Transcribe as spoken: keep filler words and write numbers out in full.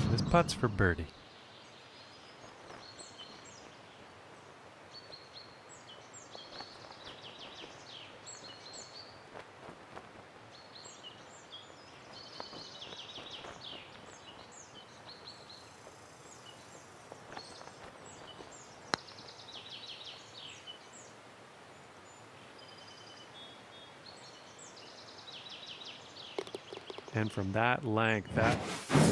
This putt's for birdie. And from that length, that